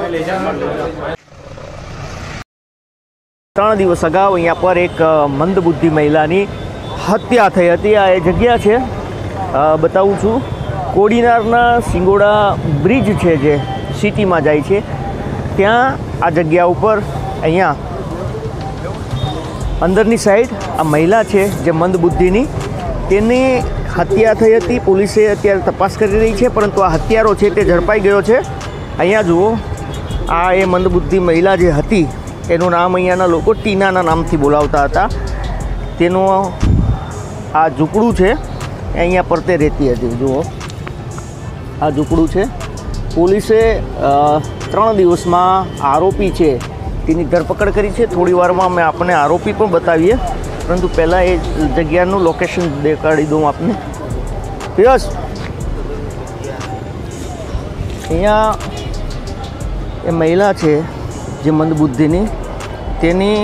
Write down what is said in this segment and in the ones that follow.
3 દિવસ અગાઉ અહીંયા પર એક મંદબુદ્ધિ મહિલાની હત્યા થઈ હતી। આ એ જગ્યા છે, બતાવું છું, કોડીનારના સિંગોડા બ્રિજ છે જે સિટીમાં જાય છે, ત્યાં આ જગ્યા ઉપર અહીંયા અંદરની સાઈડ આ મહિલા છે જે મંદબુદ્ધિની, તેની હત્યા થઈ હતી। પોલીસે અત્યારે તપાસ કરી રહી છે, પરંતુ આ હત્યારો છે તે ઝડપાઈ ગયો છે। અહીંયા જુઓ, આ એ મંદબુદ્ધિ મહિલા જે હતી એનું નામ અહીંયાના લોકો ટીનાના નામથી બોલાવતા હતા। તેનું આ ઝૂંપડું છે, અહીંયા પર તે રહેતી હતી। જુઓ, આ ઝૂંપડું છે। પોલીસે 3 દિવસમાં આરોપી છે તેની ધરપકડ કરી છે। થોડી વારમાં અમે આપણને આરોપી પણ બતાવીએ, પરંતુ પહેલાં એ જગ્યાનું લોકેશન દેખાડી દઉં આપને। યસ, અહીંયા એ મહિલા છે જે મંદબુદ્ધિની, તેની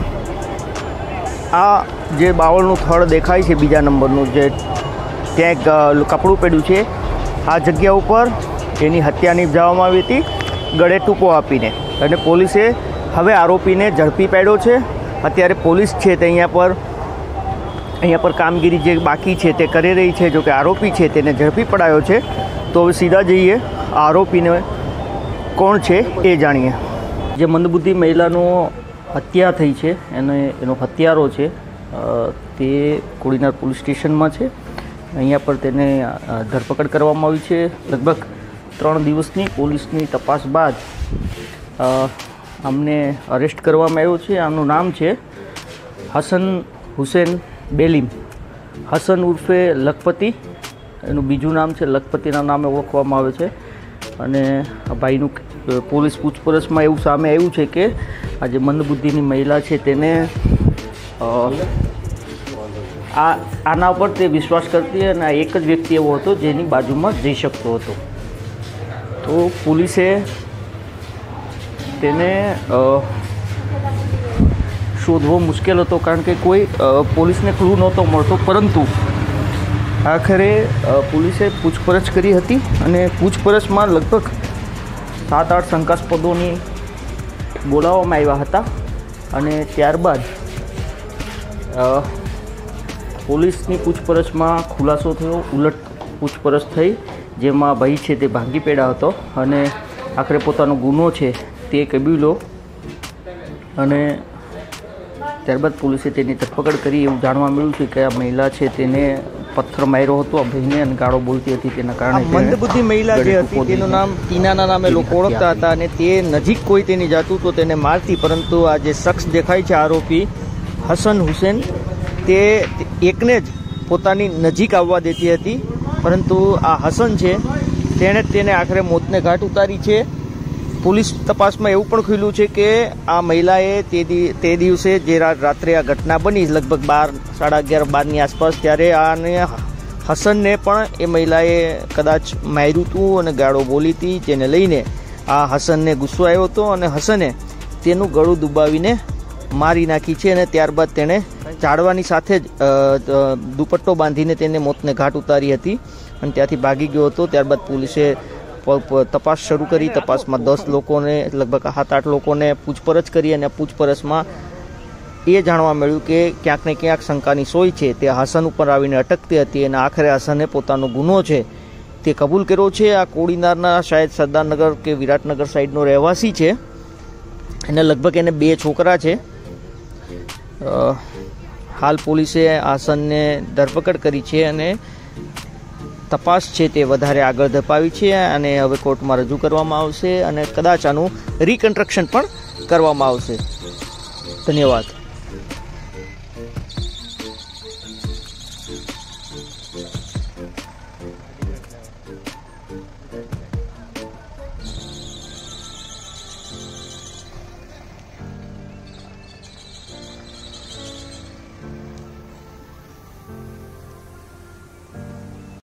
આ જે બાવળનું થડ દેખાય છે બીજા નંબરનું, જે ત્યાં કપડું પડ્યું છે, આ જગ્યા ઉપર એની હત્યા નિપજાવવામાં આવી હતી ગળે ટૂંકો આપીને, અને પોલીસે હવે આરોપીને ઝડપી પાડ્યો છે। અત્યારે પોલીસ છે તે અહીંયા પર કામગીરી જે બાકી છે તે કરી રહી છે। જો કે આરોપી છે તેને ઝડપી પડાયો છે, તો હવે સીધા જઈએ આરોપીને કોણ છે એ જાણીએ। જે મંદબુદ્ધિ મહિલાનો હત્યા થઈ છે એનો હત્યારો છે તે કોડીનાર પોલીસ સ્ટેશનમાં છે। અહીંયા પર તેને ધરપકડ કરવામાં આવી છે। લગભગ 3 દિવસની પોલીસની તપાસ બાદ અમને અરેસ્ટ કરવામાં આવ્યો છે। આનું નામ છે હસન હુસેન બેલીમ, હસન ઉર્ફે લખપતિ, એનું બીજું નામ છે લખપતિના નામે ઓળખવામાં આવે છે। અને આ ભાઈનું પોલીસ પૂછપરછમાં એવું સામે આવ્યું છે કે આ જે મંદબુદ્ધિની મહિલા છે તેને આના ઉપર તે વિશ્વાસ કરતી, અને આ એક જ વ્યક્તિ એવો હતો જેની બાજુમાં જઈ શકતો હતો। તો પોલીસે તેને શોધવો મુશ્કેલ હતો, કારણ કે કોઈ પોલીસને ક્લુ નહોતો મળતો, પરંતુ આખરે પોલીસે પૂછપરછ કરી હતી, અને પૂછપરછમાં લગભગ 7-8 શંકાસ્પદોની બોલાવવામાં આવ્યા હતા, અને ત્યારબાદ પોલીસની પૂછપરછમાં ખુલાસો થયો, ઉલટ પૂછપરછ થઈ, જેમાં ભાઈ છે તે ભાંગી પડ્યો હતો, અને આખરે પોતાનો ગુનો છે તે કબૂલ્યો, અને ત્યારબાદ પોલીસે તેની ધરપકડ કરી। એવું જાણવા મળ્યું છે કે આ મહિલા છે તેને પથ્થર માર્યો હતો આ ભાઈને, અને ગાળો બોલતી હતી, તેના કારણે મંદબુદ્ધિ મહિલા જે હતી તેનું નામ ટીનાના નામે લોકો ઓળખતા હતા, અને તે નજીક કોઈ તેની જાતું તો તેને મારતી, પરંતુ આ જે શખ્સ દેખાય છે આરોપી હસન હુસેન, તે એકને જ પોતાની નજીક આવવા દેતી હતી, પરંતુ આ હસન છે તેણે તેને આખરે મોતને ઘાટ ઉતારી છે। પોલીસ તપાસમાં એવું પણ ખુલ્યું છે કે આ મહિલાએ તે દિવસે જે રાત્રે આ ઘટના બની લગભગ 11:30-12ની આસપાસ, ત્યારે આને હસનને પણ એ મહિલાએ કદાચ માર્યું હતું અને ગાળો બોલી હતી, જેને લઈને આ હસનને ગુસ્સો આવ્યો હતો, અને હસને તેનું ગળું દુબાવીને મારી નાખી છે, અને ત્યારબાદ તેણે ઝાડવાની સાથે જ દુપટ્ટો બાંધીને તેને મોતને ઘાટ ઉતારી હતી, અને ત્યાંથી ભાગી ગયો હતો। ત્યારબાદ પોલીસે તપાસ શરૂ કરી। તપાસમાં 10 લોકોને, લગભગ 7-8 લોકોને પૂછપરછ કરી, અને પૂછપરછમાં એ જાણવા મળ્યું કે ક્યાંક ને ક્યાંક શંકાની સોય છે તે હસન ઉપર આવીને અટકતી હતી, અને આખરે હસને પોતાનો ગુનો છે તે કબૂલ કર્યો છે। આ કોડીનારના શાયદ સરદારનગર કે વિરાટનગર સાઈડનો રહેવાસી છે, અને લગભગ એને 2 છોકરા છે। હાલ પોલીસે હસનને ધરપકડ કરી છે, અને તપાસ છે તે વધારે આગળ ધપાવી છે, અને હવે કોર્ટમાં રજૂ કરવામાં આવશે, અને કદાચ આનું રિકન્સ્ટ્રક્શન પણ કરવામાં આવશે। ધન્યવાદ।